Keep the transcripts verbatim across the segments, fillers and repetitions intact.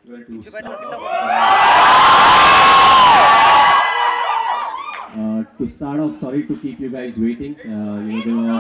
Well, to start off, uh, to start off, sorry to keep you guys waiting. Uh, you know, there were,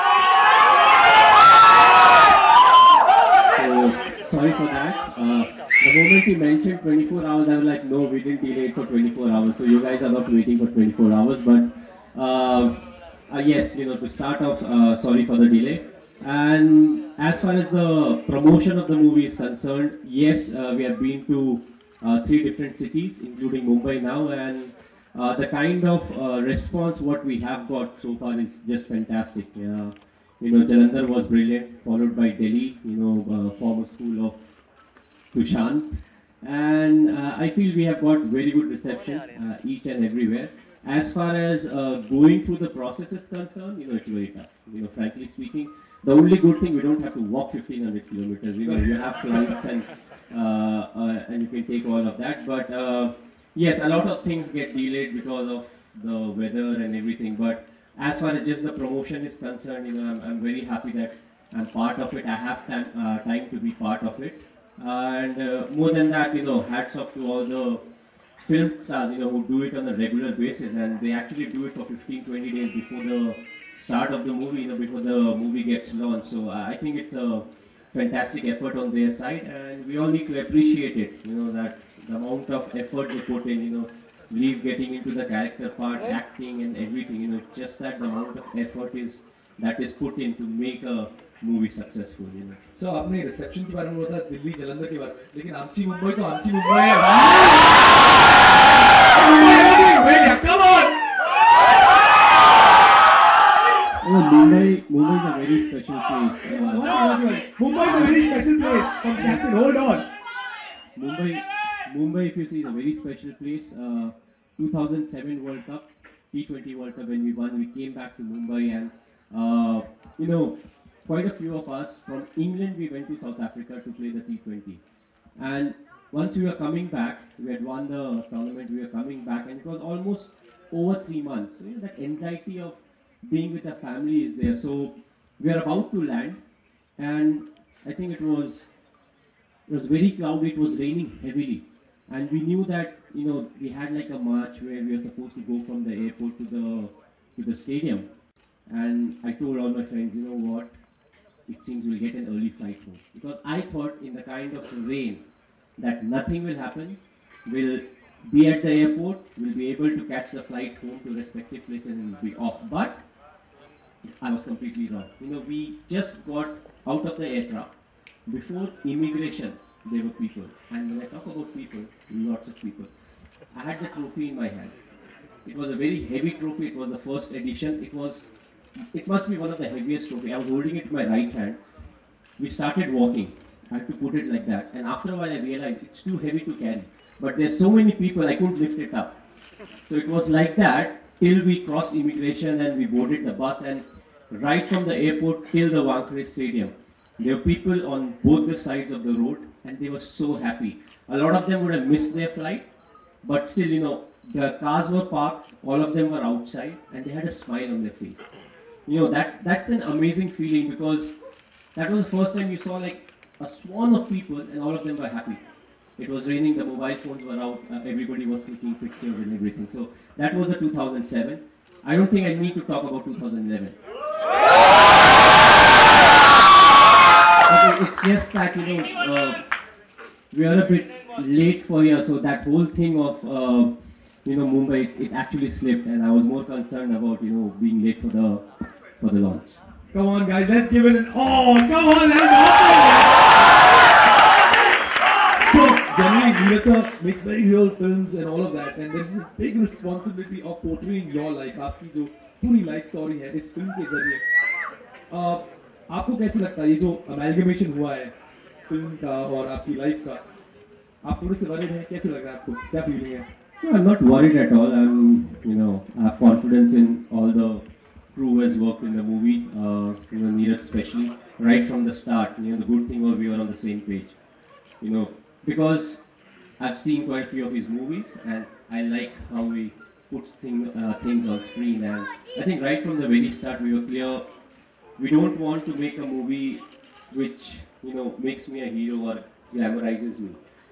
so sorry for that. Uh, the moment he mentioned twenty-four hours, I was like, no, we didn't delay it for twenty-four hours. So you guys are not waiting for twenty-four hours. But uh, uh, yes, you know, to start off, uh, sorry for the delay. And as far as the promotion of the movie is concerned, yes, uh, we have been to uh, three different cities, including Mumbai now, and uh, the kind of uh, response what we have got so far is just fantastic. Uh, you know, Jalandhar was brilliant, followed by Delhi, you know, uh, former school of Sushant, and uh, I feel we have got very good reception uh, each and everywhere. As far as uh, going through the process is concerned, you know, it's very tough. You know, frankly speaking. The only good thing, we don't have to walk fifteen hundred kilometers. You know, you have flights and uh, uh, and you can take all of that. But uh, yes, a lot of things get delayed because of the weather and everything. But as far as just the promotion is concerned, you know, I'm, I'm very happy that I'm part of it. I have time, uh, time to be part of it. And uh, more than that, you know, hats off to all the film stars, you know, who do it on a regular basis, and they actually do it for fifteen, twenty days before the start of the movie, you know, before the movie gets launched. So uh, I think it's a fantastic effort on their side, and we all need to appreciate it. You know, that the amount of effort they put in, you know, leave getting into the character part, acting and everything. You know, just that the amount of effort is that is put in to make a movie successful. You know. So आपने reception के बारे में बोला, दिल्ली जलंधर के बारे में, लेकिन आमची मुंबई तो आमची मुंबई है। Come on! Oh, Mumbai, Mumbai is a very special place. Uh, Mumbai is a very special place. Come, Captain, hold on. Mumbai, Mumbai, if you see, is a very special place. Uh, two thousand seven World Cup, T twenty World Cup, when we won, we came back to Mumbai, and uh, you know, quite a few of us from England, we went to South Africa to play the T twenty. And once we were coming back, we had won the tournament. We were coming back, and it was almost over three months. So you know, that anxiety of being with the family is there. So we are about to land, and I think it was it was very cloudy. It was raining heavily, and we knew that, you know, we had like a march where we were supposed to go from the airport to the to the stadium. And I told all my friends, you know what, it seems we'll get an early flight home, because I thought in the kind of rain that nothing will happen. We'll be at the airport, we'll be able to catch the flight home to respective places and we'll be off. But I was completely wrong. You know, we just got out of the aircraft. Before immigration, there were people. And when I talk about people, lots of people. I had the trophy in my hand. It was a very heavy trophy. It was the first edition. It was, it must be one of the heaviest trophy. I was holding it in my right hand. We started walking. I had to put it like that. And after a while, I realized it's too heavy to carry. But there's so many people, I couldn't lift it up. So it was like that till we crossed immigration and we boarded the bus, and right from the airport till the Wankhede Stadium, there were people on both the sides of the road, and they were so happy. A lot of them would have missed their flight, but still, you know, the cars were parked, all of them were outside, and they had a smile on their face. You know, that that's an amazing feeling, because that was the first time you saw like a swarm of people and all of them were happy. It was raining, the mobile phones were out, uh, everybody was taking pictures and everything. So that was the two thousand seven. I don't think I need to talk about two thousand eleven. Okay, it's just that, you know, uh, we are a bit late for here, so that whole thing of, uh, you know, Mumbai, it, it actually slipped, and I was more concerned about, you know, being late for the for the launch. Come on, guys, let's give it an oh, come on, that's awesome! So, generally, Neeraj sir makes very real films and all of that, and there's a big responsibility of portraying your life. आपकी जो पूरी life story है इस film के जरिए, uh, आपको कैसे लगता है ये जो amalgamation हुआ है film का और आपकी life का, आप थोड़े से worried हैं, कैसे लग रहा है आपको, क्या feeling है? No, I'm not worried at all. I'm, you know, I have confidence in all the crew who has worked in the movie, uh, you know, Neeraj especially, right from the start. You know, the good thing was we were on the same page. You know, because I've seen quite a few of his movies, and I like how he puts thing, uh, things on screen. And I think right from the very start we were clear, we don't want to make a movie which, you know, makes me a hero or glamorizes me.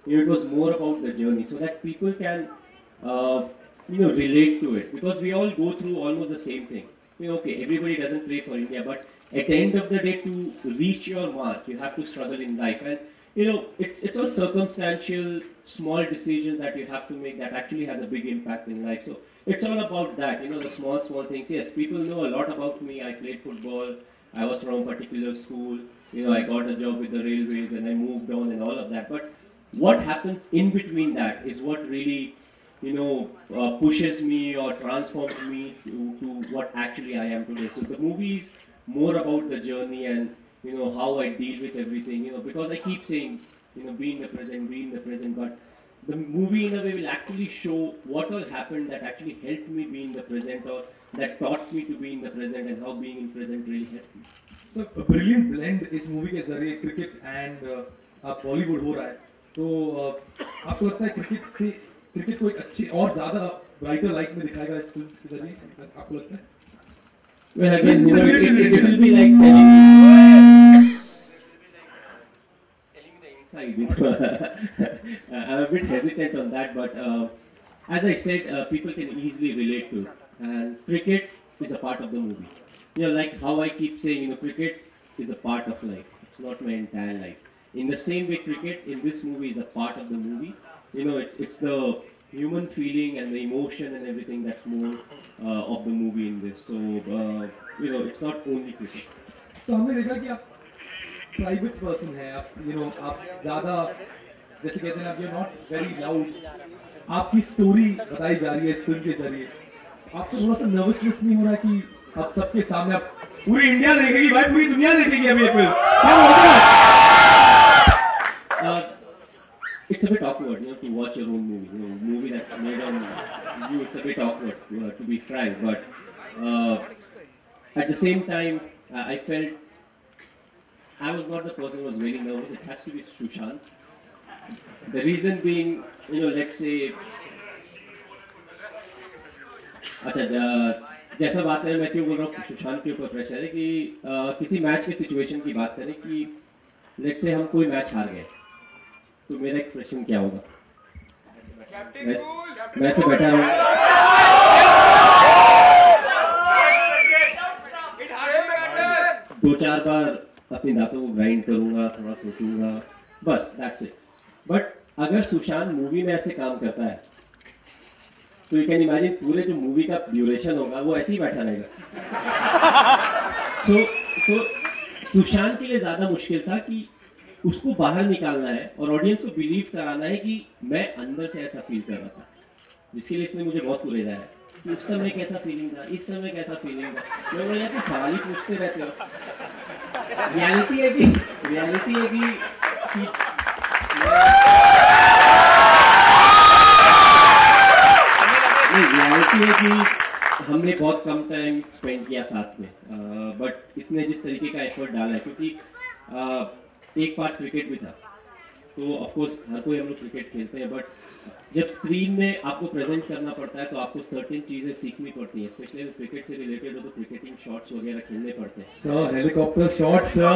you know, it was more about the journey, so that people can, uh, you know, relate to it, because we all go through almost the same thing. You know, okay, everybody doesn't play for India, but at the end of the day, to reach your mark, you have to struggle in life, and you know, it's it's all circumstantial, small decisions that you have to make that actually has a big impact in life. So it's all about that, you know, the small small things. Yes, people know a lot about me. I played football. I was from a particular school. You know, I got a job with the railways, and I moved on, and all of that. But what happens in between that is what really, you know, uh, pushes me or transforms me to, to what actually I am today. So the movie is more about the journey and, you know, how I deal with everything, you know, because I keep saying, you know, be in the present, be in the present, but the movie in a way will actually show what all happened that actually helped me be in the present, or that taught me to be in the present, and how being in present really helped me. So a brilliant blend इस movie के जरिए cricket and अब बॉलीवुड हो रहा है, तो uh, आपको लगता है क्रिकेट से क्रिकेट को एक अच्छी और ज्यादा ब्राइटर लाइट में दिखाएगा इस फिल्म के जरिए, आपको लगता है? Well, again, you know, it, it, it will be like telling, telling the inside. You know. I'm a bit hesitant on that, but uh, as I said, uh, people can easily relate to it. And cricket is a part of the movie. You know, like how I keep saying, you know, cricket is a part of life. It's not my entire life. In the same way, cricket in this movie is a part of the movie. You know, it's it's the human feeling and the emotion and everything that's more uh, of the movie in this. So, uh, you know, it's not only cricket. So हमने देखा कि आप private person हैं, आप you know आप ज़्यादा जैसे कहते हैं आप यू नॉट वेरी लाउड, आपकी स्टोरी बताई जा रही है इस फिल्म के जरिए, आपको थोड़ा सा नर्वसनेस नहीं हो रहा कि आप सबके सामने आप पूरी इंडिया देखेगी भाई, पूरी दुनिया देखेगी अब ये फिल्म, क्या होता है? It's a bit awkward, you know, to watch your own movie. You know, movie that's made on you. It's a bit awkward, you know, to be frank. But uh, at the same time, uh, I felt I was not the person who was very nervous. It has to be Sushant. The reason being, you know, let's say, अच्छा, जैसा बात है, मैं क्यों बोल रहा हूँ सुशांत के ऊपर प्रेशर है कि uh, किसी मैच के सिचुएशन की बात करें कि लेट्स से हम कोई मैच हार गए, तो मेरा एक्सप्रेशन क्या होगा? मैं ऐसे बैठा हूँ, दो चार बार अपनी दांतों को ग्राइंड करूंगा, थोड़ा सोचूंगा, बस दैट्स इट. बट अगर सुशांत मूवी में ऐसे काम करता है, तो यू कैन इमेजिन पूरे जो मूवी का ड्यूरेशन होगा वो ऐसे ही बैठा रहेगा. सो सो सुशांत के लिए ज्यादा मुश्किल था कि उसको बाहर निकालना है और ऑडियंस को बिलीव कराना है कि मैं अंदर से ऐसा फील कर रहा था, जिसके लिए इसने मुझे बहुत कुरेदा है कि उस समय कैसा फीलिंग था, इस समय कैसा फीलिंग था. मैं बोला यार कुछ सवाल ही पूछते रहते हो. रियलिटी है कि रियलिटी है कि, कि रियलिटी है कि हमने बहुत कम टाइम स्पेंड किया साथ में, बट uh, इसने जिस तरीके का एफर्ट डाला है, क्योंकि uh, एक पार्ट क्रिकेट भी था, तो ऑफ कोर्स हर कोई हम लोग क्रिकेट खेलते हैं, बट जब स्क्रीन में आपको प्रेजेंट करना पड़ता है तो आपको सर्टेन चीजें सीखनी पड़ती हैं, स्पेशली क्रिकेट से रिलेटेड हो तो क्रिकेटिंग शॉट्स वगैरह खेलने पड़ते हैं. Sir helicopter shot sir,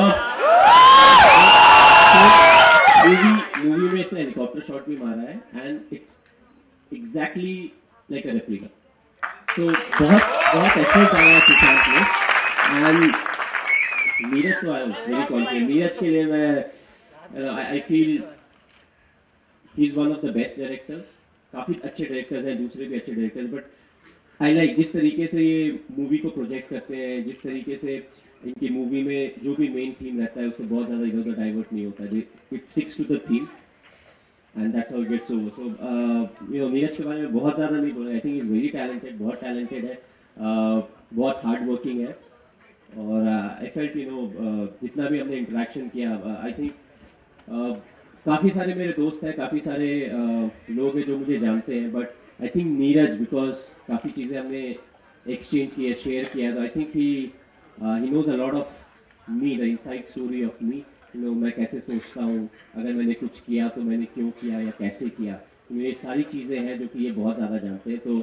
movie movie में इसने हेलीकॉप्टर शॉट भी मारा है and it's exactly like a replica. तो बहुत बहुत एफर्ट आया सुशांत में एंड नीरज तो I was very confident. Neeraj के लिए मैं I feel he is one of the best directors. काफ़ी अच्छे डायरेक्टर्स हैं, दूसरे भी अच्छे डायरेक्टर्स, बट आई लाइक जिस तरीके से ये मूवी को प्रोजेक्ट करते हैं, जिस तरीके से इनकी मूवी में जो भी मेन थीम रहता है उससे बहुत ज़्यादा इधर उधर डाइवर्ट नहीं होता है. It sticks to the theme and that's how it gets over. So you know Neeraj के बारे में बहुत ज़्यादा नहीं बोला. I think is very talented, बहुत टैलेंटेड है, uh, बहुत हार्ड वर्किंग है. और आई फेल्ट यू नो जितना भी हमने इंटरेक्शन किया, आई थिंक काफ़ी सारे मेरे दोस्त हैं, काफ़ी सारे uh, लोग हैं जो मुझे जानते हैं, but I think Neeraj because काफ़ी चीज़ें हमने एक्सचेंज किया, शेयर किया, तो I think he he knows a lot of me, the inside story of me. You know मैं कैसे सोचता हूँ, अगर मैंने कुछ किया तो मैंने क्यों किया या कैसे किया, ये सारी चीज़ें हैं जो कि ये बहुत ज़्यादा जानते हैं. तो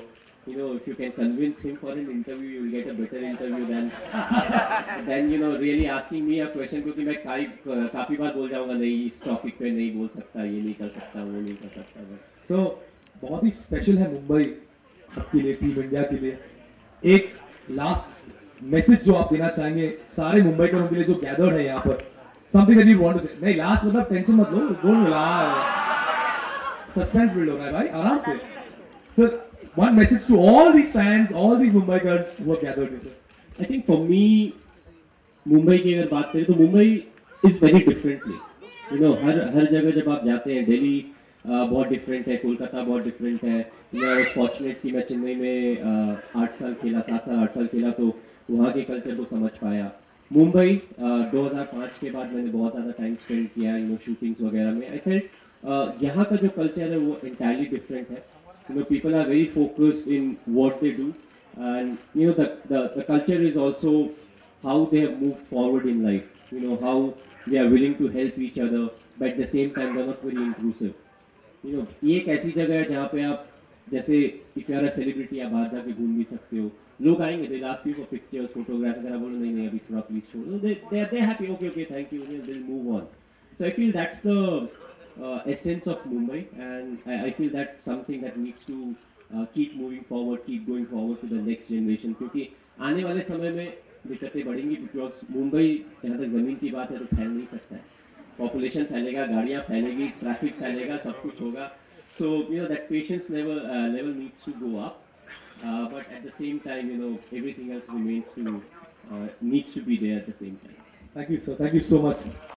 you know, if you can convince him for an interview, you will get a better interview than than you know really asking me a question. क्योंकि मैं काई काफी बार बोल जाऊँगा नहीं इस टॉपिक पे नहीं बोल सकता, ये नहीं कर सकता, वो नहीं कर सकता. So बहुत ही स्पेशल है मुंबई आपके लिए, टीम इंडिया के लिए. एक लास्ट मैसेज जो आप देना चाहेंगे सारे मुंबईकरों के लिए जो गैदर्ड है यहाँ पर, something that you want to say. नहीं लास्ट मतलब टेंशन मत लो, डोंट रिलाई, सस्पेंस बिल्ड हो रहा है भाई, आराम से. Sir, one message to all these fans, all these Mumbaikars who are gathered here, sir. I think for me, Mumbai की अगर बात करें तो Mumbai is very different place. You know, हर हर जगह जब आप जाते हैं, दिल्ली uh, बहुत डिफरेंट है, कोलकाता बहुत डिफरेंट है. मैं was fortunate कि मैं चेन्नई में uh, आठ साल खेला, सात साल आठ साल खेला, तो वहाँ के कल्चर को समझ पाया. मुंबई uh, दो हज़ार पाँच के बाद मैंने बहुत ज़्यादा टाइम स्पेंड किया यू नो शूटिंग्स वगैरह में. आई फेल्ट uh, यहाँ का जो कल्चर है वो entirely different है. You know, people are very focused in what they do, and you know the, the the culture is also how they have moved forward in life. You know how they are willing to help each other, but at the same time they're not very intrusive. You know, ये एक ऐसी जगह है जहाँ पे आप जैसे if you are a celebrity आप बाहर जाके घूम भी सकते हो. लोग आएंगे, they ask you for pictures, photographs. अगर आप बोलो नहीं नहीं अभी थोड़ा please show, so they they are happy. Okay okay thank you. They'll move on. So I feel that's the Uh, essence of Mumbai, and I, I feel that's something that needs to uh, keep moving forward, keep going forward to the next generation. क्योंकि आने वाले समय में दिक्कतें बढ़ेंगी, because Mumbai जहाँ तक ज़मीन की बात है तो फैल नहीं सकता है. पॉपुलेशन फैलेगा, गाड़ियाँ फैलेगी, ट्रैफिक फैलेगा, सब कुछ होगा. So you know that patience level uh, level needs to go up, uh, but at the same time you know everything else remains to uh, needs to be there at the same time. Thank you, sir. Thank you so much.